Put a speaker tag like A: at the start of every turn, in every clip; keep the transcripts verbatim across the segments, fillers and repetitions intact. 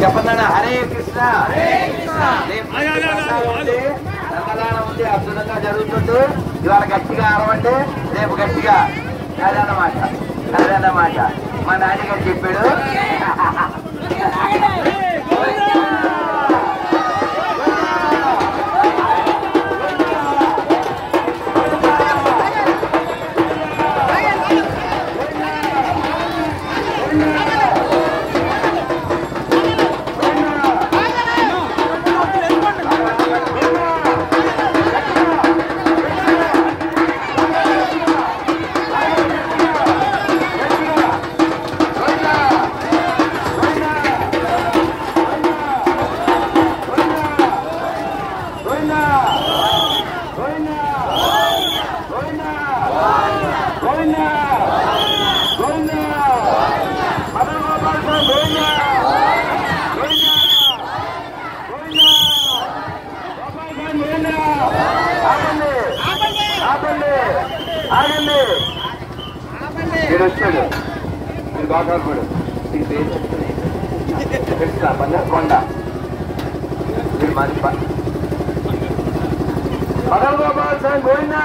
A: చెప్పండి. హరే కృష్ణ. రంగదానం ఉంది, అద్భుతంగా జరుగుతుంది. ఇవాళ గట్టిగా అరవండి, రేపు గట్టిగా. అదన్నమాట అదన్నమాట మా నాన్నగారు చెప్పాడు. మీరు వచ్చాడు, మీరు బాగాపడు కొండ మీరు మంది పదవ గోపాల్ సార్ గోవిందా.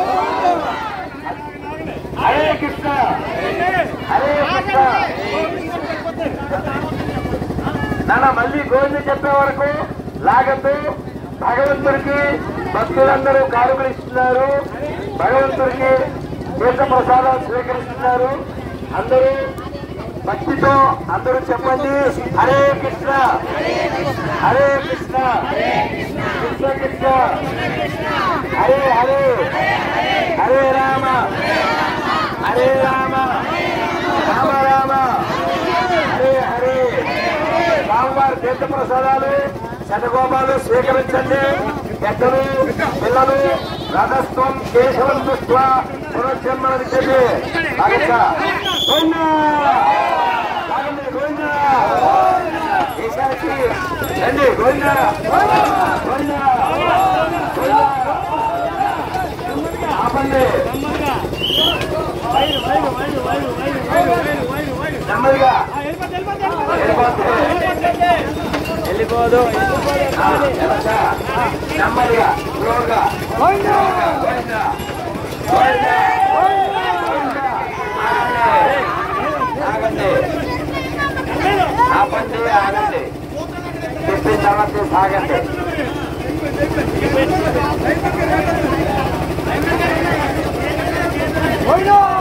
A: హరే కృష్ణ హరే కృష్ణ. నాన్న మళ్ళీ గోవింద చెప్పే వరకు లాగద్దు. భగవంతుడికి భక్తులందరూ కానుకలు ఇస్తున్నారు, భగవంతుడికి తీర్థ ప్రసాదం స్వీకరిస్తున్నారు. అందరూ భక్తితో అందరూ చెప్పండి హరే కృష్ణ హరే కృష్ణ కృష్ణ కృష్ణ హరే హరే హరే రామ హరే రామ రామ రామ హరే హరే. రామవారి తీర్థ ప్రసాదాలు శతగోపాలు స్వీకరించండి. పెద్దలు పిల్లలు రథస్థం కేశవం దృష్ట్యా పునర్జన్మని చెప్పి గోవిందా గోవిందా ఈసారికి రండి. గోవిందా గోవిందా ఆపండి నెమ్మదిగా వెళ్ళిపోదు. నెమ్మదిగా స్లోగా ఆగండి ఆపండి ఆగండి చెప్పిన తర్వాత సాగండి.
B: Bueno.